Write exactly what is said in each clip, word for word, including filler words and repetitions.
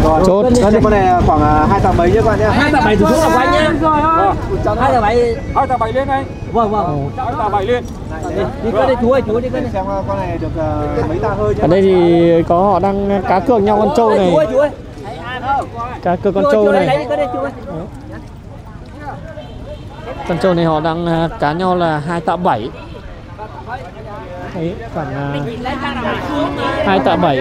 Chốt. Con này khoảng hai tạ mấy nhé các bạn nhé. Hai tạ bảy thủ xuống là quay nhé. Hai tạ bảy. Hai tạ bảy lên đây. Vâng vâng. Hai tạ bảy lên. Đi cân đây chú ơi, chú đi cân đi. Xem con này được mấy tạ hơi nhé. Ở đây thì có họ đang cá cược nhau con trâu này. Chú ơi, chú ơi. Cá cược con trâu này. Lấy đi cân đây chú ơi. Con trâu này họ đang cá nhau là hai tạ bảy. Đấy, khoảng hai tạ bảy.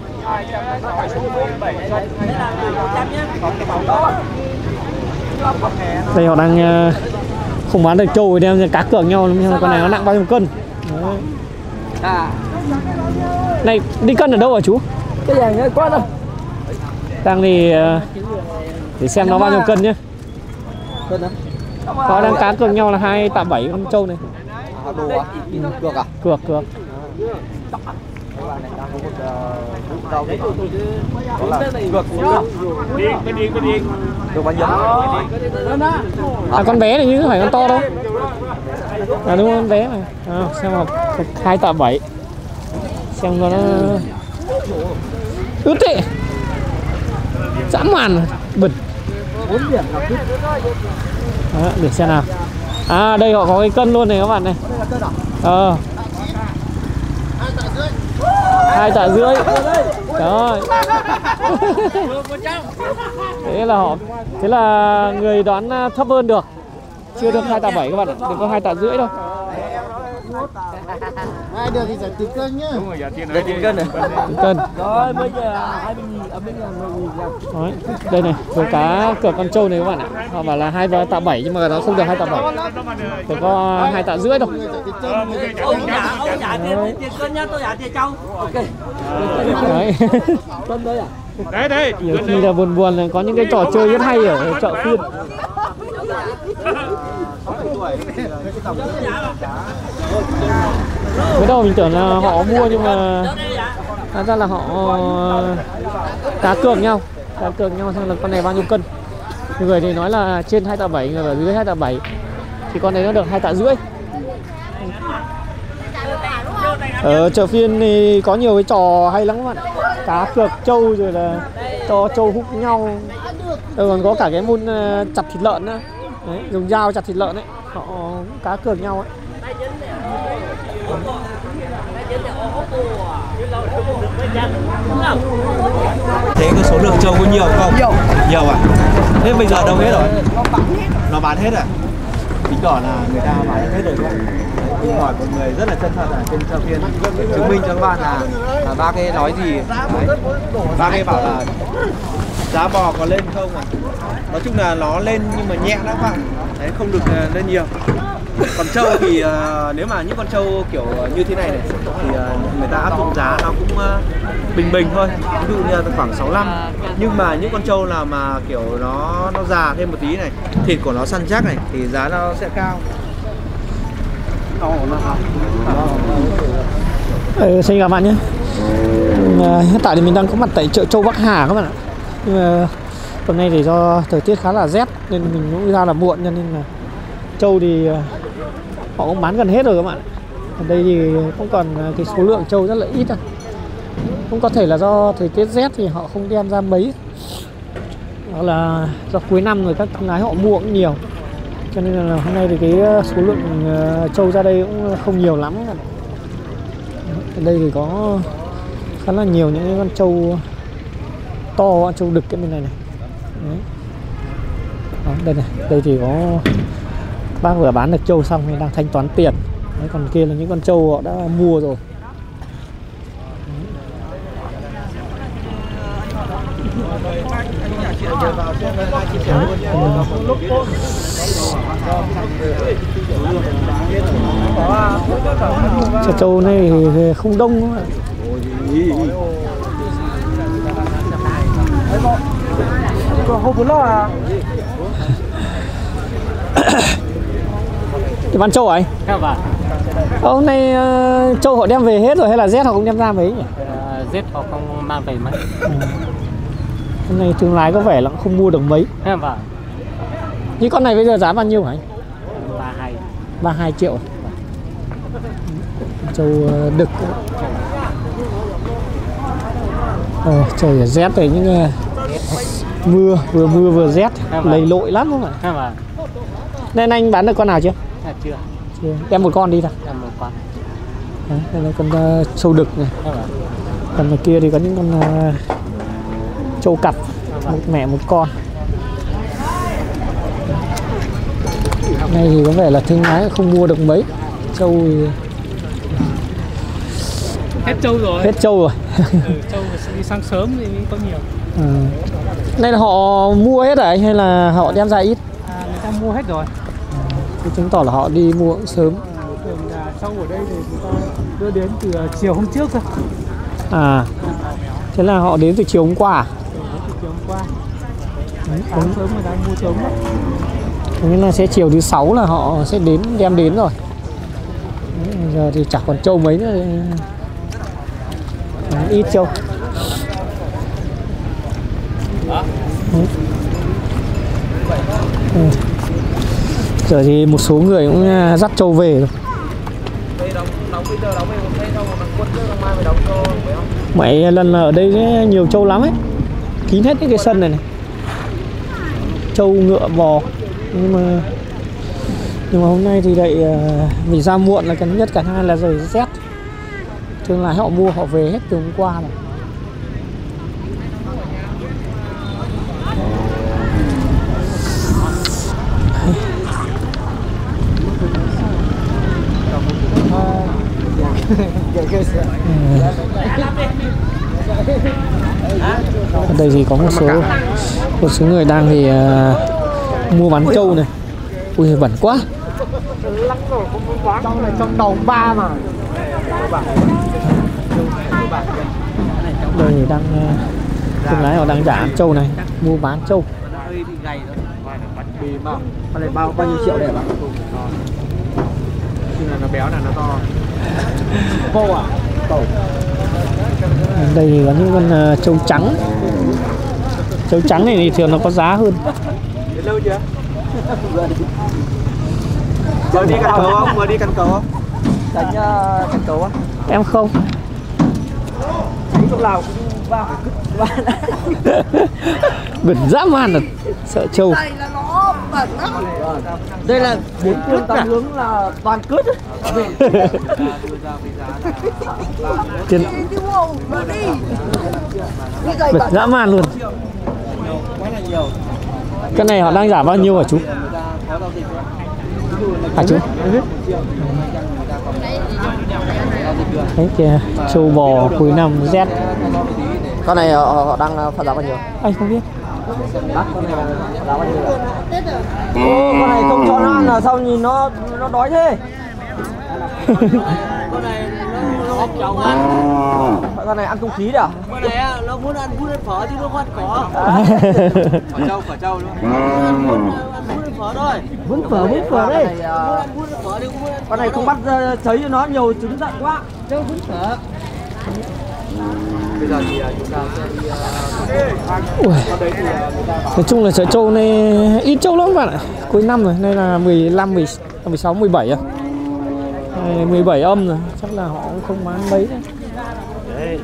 Đây họ đang không bán được trâu thì đem cá cược nhau, nhưng mà con này nó nặng bao nhiêu cân. Đấy. Này đi cân ở đâu hả chú? Cái này nó quá đâu. Đang thì để xem nó bao nhiêu cân nhé. Họ đang cá cược nhau là hai tạ bảy con trâu này. Đồ à? Cược à? Cược cược. Được bao nhiêu? À con bé này chứ không phải con to đâu. À đúng không, con bé này. À, xem là hai tạ bảy. Xem nó ướt tệ. Dã man bẩn. Đó, để xem nào. À đây họ có cái cân luôn này các bạn này. Ờ. Hai tạ rưỡi. Trời. Thế là họ, thế là người đoán thấp hơn được. Chưa được hai tạ bảy các bạn ạ, đừng có hai tạ rưỡi đâu. Ai được thì phải tính cân nhá. Đúng rồi, giá tiền Đây tính cân này. Tính cân. Rồi bây giờ hai bên ở bên nhà người Đấy, đây này, với cá cược con trâu này các bạn ạ. Họ bảo là hai tạ bảy nhưng mà nó không được hai tạ bảy. Chỉ có hai tạ rưỡi đâu. Ông trả, ông trả tiền tiền cân nhá, tôi trả tiền trâu. Ok. Đấy. Cân đấy à? Đấy đấy. Nhiều khi là buồn buồn là có những cái trò chơi rất hay ở chợ phiên. Mới đầu mình tưởng là họ mua nhưng mà thật ra là họ cá cược nhau, cá cược nhau xem là con này bao nhiêu cân. Người thì nói là trên hai tạ bảy, người ở dưới hai tạ bảy, thì con này nó được hai tạ rưỡi. Ở chợ phiên thì có nhiều cái trò hay lắm các bạn. Cá cược trâu rồi là cho trâu hút nhau. Rồi còn có cả cái môn chặt thịt lợn nữa. Đấy, dùng dao chặt thịt lợn ấy, họ cá cược nhau ấy. Thế có số lượng trâu có nhiều không? Nhiều. Nhiều à? Thế bây giờ đâu hết rồi? Nó bán hết à? Tính cỏ là người ta bán hết rồi không? Tôi hỏi một người rất là chân thật ở trên chợ phiên chứng minh cho các bạn là, là ba cái nói gì. Đấy. Ba cái bảo là giá bò có lên không à? Nói chung là nó lên nhưng mà nhẹ lắm bạn. Đấy, không được lên nhiều. Còn trâu thì uh, nếu mà những con trâu kiểu như thế này này thì uh, người ta áp dụng giá nó cũng uh, bình bình thôi, ví dụ như là khoảng sáu mươi lăm. Nhưng mà những con trâu nào mà kiểu nó nó già thêm một tí này, thịt của nó săn chắc này thì giá nó sẽ cao. Ừ, xin chào các bạn nhé. Hiện tại thì mình đang có mặt tại chợ Châu Bắc Hà các bạn ạ. Nhưng mà tuần này thì do thời tiết khá là rét nên mình cũng ra là muộn, cho nên là trâu thì họ cũng bán gần hết rồi các bạn. Ở đây thì cũng còn cái số lượng trâu rất là ít thôi. Cũng có thể là do thời tiết rét thì họ không đem ra mấy, hoặc là do cuối năm rồi các thương lái họ mua cũng nhiều, cho nên là hôm nay thì cái số lượng trâu ra đây cũng không nhiều lắm. Ở đây thì có khá là nhiều những con trâu to, trâu đực cái bên này này. Đấy. Đó, đây này, đây thì có bác vừa bán được trâu xong thì đang thanh toán tiền. Đấy, còn kia là những con trâu họ đã mua rồi. Chợ trâu này thì không đông. Không muốn lo à? Thì bán trâu à anh? Theo bà. Ờ, hôm nay uh, trâu họ đem về hết rồi hay là Z họ không đem ra mấy nhỉ? Uh, Z họ không mang về mấy. Ừ. Hôm nay thương lái có vẻ là cũng không mua được mấy. Theo bà. Như con này bây giờ giá bao nhiêu hả anh? ba mươi hai. ba mươi hai triệu. Trâu uh, đực. Ồ, trời Z rồi những uh, Mưa, vừa mưa vừa rét, lầy lội lắm không ạ? À, vâng. Nên anh bán được con nào chưa? À, chưa. Chưa. Đem một con đi thôi. Em một con. Đấy, đây là con uh, trâu đực này. À, vâng. Còn ở kia thì có những con uh, trâu cặp, một mẹ một con. Nay thì có vẻ là thương lái không mua được mấy. Trâu thì... Hết trâu rồi. Hết trâu rồi. Ừ, trâu đi sáng sớm thì mới có nhiều. À. Nay là họ mua hết rồi anh hay là họ đem ra ít? À, người ta mua hết rồi. Thì chứng tỏ là họ đi mua cũng sớm. Thường là trâu ở đây thì người ta đưa đến từ chiều hôm trước thôi. À, thế là họ đến từ chiều hôm qua à? Từ chiều hôm qua. Đấy, Sáng sớm người ta mua sớm lắm. Nên là sẽ chiều thứ sáu là họ sẽ đến đem đến rồi. Đấy, giờ thì chả còn trâu mấy nữa. Đấy, ít trâu. Ừ. Giờ thì một số người cũng dắt trâu về rồi. Mấy lần là ở đây nhiều trâu lắm ấy, kín hết những cái sân này này, trâu ngựa bò. Nhưng mà nhưng mà hôm nay thì lại vì ra muộn là cái nhất, cả hai là trời rét. Thường là họ mua họ về hết từ hôm qua rồi. Ở đây thì có một số một số người đang thì uh, mua bán trâu này. Ui bẩn quá. Trong này trong đầu ba mà. Đây thì đang thương lái họ đang trả trâu này, mua bán trâu. Con này bao bao nhiêu triệu đây ạ? Chứ là nó béo là nó to. Bầu à? Bầu. Đây thì có những con uh, trâu trắng. Trâu trắng này thì thường nó có giá hơn. Đến lâu chưa? Vừa đi căn cầu không? Vừa đi căn cầu không? Đánh uh, căn cầu á? Em không. Đánh lúc nào cũng vào phải cứt. Bẩn dã man, là sợ trâu. Đây là nó bẩn lắm. Đây là bốn phương tám hướng là toàn cứt. Tiền bẩn dã man luôn. Cái này họ đang giảm bao nhiêu hả chú? Hả chú? Đấy kìa, trâu bò cuối năm rét. Con này họ, họ đang phát giá bao nhiêu? Anh không biết. Bác, con này giá bao nhiêu? Ô, con này không cho nó ăn là sao nhìn nó nó đói thế? Con này nó nó chồng ăn. Con này ăn không khí đấy à? Con này nó muốn ăn bún ăn phở chứ nó không ăn cỏ. Phở trâu, phở trâu luôn. Ăn bún ăn phở thôi. Bún phở, bún phở đây. Bún ăn phở đi cũng muốn ăn. Con này không bắt thấy cho nó nhiều trứng giận quá. Trâu bún phở. Bây giờ thì chúng ta sẽ đi Ui. Nói chung là chợ trâu này ít trâu lắm bạn ạ. Cuối năm rồi, nay là mười lăm, mười sáu, mười bảy à? mười bảy âm rồi, chắc là họ cũng không bán mấy đấy. Đấy.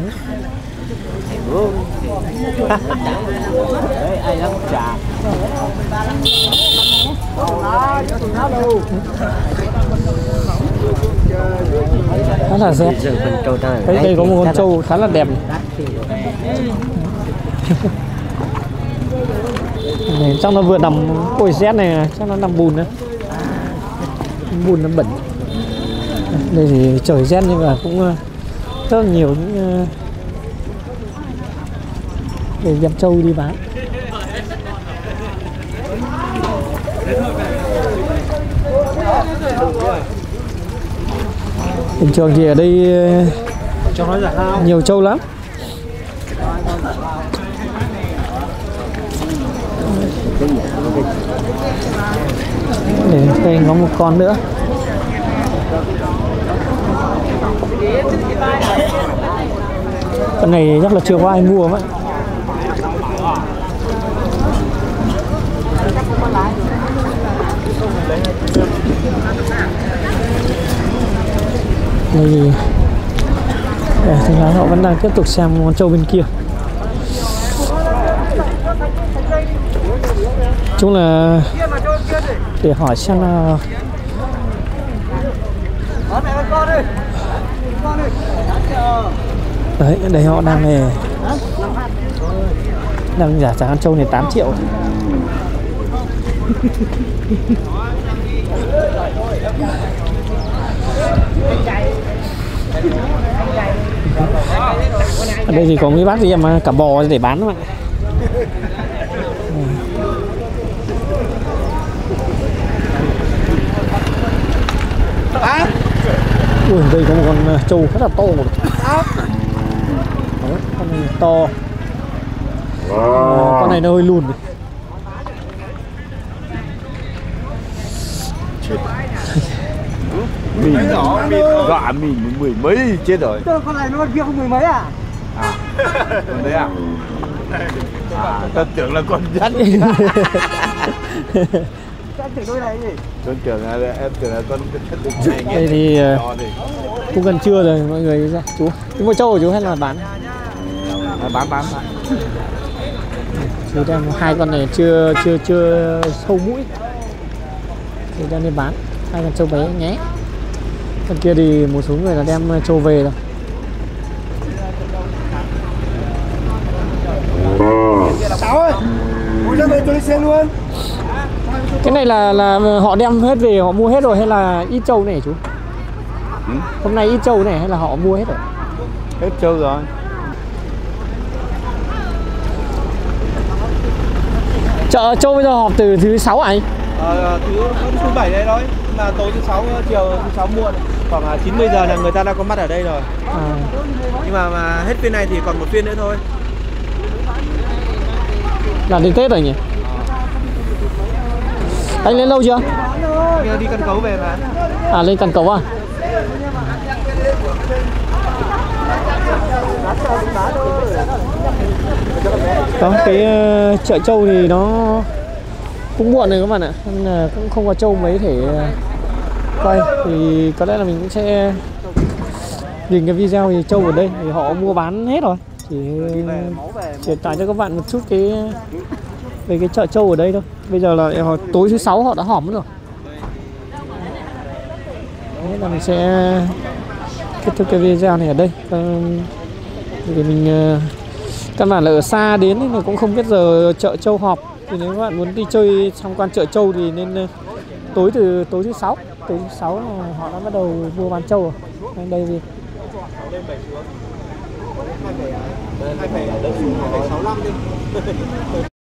Đấy, ai dám trả. Khá là rét. Đây, đây có một con trâu khá là đẹp. Này, trong nó vừa nằm, ôi rét này, chắc nó nằm bùn nữa. Bùn nó bẩn. Đây thì trời rét nhưng mà cũng rất nhiều những để đem trâu đi bán. Bình thường thì ở đây nhiều trâu lắm. Để đây có một con nữa. Con này chắc là chưa có ai mua vậy. Đây thì thương lái họ vẫn đang tiếp tục xem con trâu bên kia. chung là để hỏi xem là đấy, đây họ đang này đang giả tràng ăn trâu này tám triệu. Ở đây thì có mấy bác gì mà cả bò để bán các bạn. Ui, đây có một con trâu rất là to. Đấy, con này to. À, con này nó hơi lùn. Mình nhỏ, mình dọa mình mười mấy chết rồi. Con này nó con kia không mười mấy à? À, con đấy à? À, ta tưởng là con dắt. Em tưởng đôi này gì? Con tưởng là em tưởng là con này. Đây thì cũng gần trưa rồi mọi người ra. Chú, chú mua trâu của chú hay là bán? À, bán bán bán. Chú đem hai con này chưa chưa chưa sâu mũi. Thì đem đi bán hai con trâu bé nhé. Con kia thì một số người là đem trâu về rồi. Cháu ơi, ngồi ra về tôi đi xe luôn. Cái này là là họ đem hết về, họ mua hết rồi hay là ít trâu này chú? Ừ? Hôm nay ít trâu này hay là họ mua hết rồi? Hết trâu rồi. Chợ trâu bây giờ họp từ thứ sáu à anh? Ờ, thứ thứ bảy đây thôi, mà tối thứ sáu chiều thứ sáu muộn khoảng chín mươi giờ là người ta đã có mặt ở đây rồi. À. Nhưng mà mà hết phiên này thì còn một phiên nữa thôi. Là đến Tết rồi nhỉ? Anh lên lâu chưa? Đi Cần Cấu về mà. À, lên Cần Cấu à? Có cái uh, chợ trâu thì nó cũng muộn rồi các bạn ạ, nên là cũng không có trâu mấy thể uh, quay. Thì có lẽ là mình cũng sẽ nhìn cái video thì trâu ở đây thì họ mua bán hết rồi, chỉ truyền tải cho các bạn một chút cái về cái chợ trâu ở đây thôi. Bây giờ là họ, tối thứ sáu họ đã họp rồi. Thế là mình sẽ kết thúc cái video này ở đây. Thì mình uh, căn bản là ở xa đến thì cũng không biết giờ chợ trâu họp. Thì nếu các bạn muốn đi chơi tham quan chợ trâu thì nên uh, tối từ tối thứ sáu, tối thứ sáu là họ đã bắt đầu mua bán trâu rồi. Nên đây thì hai phẩy sáu mươi lăm đi.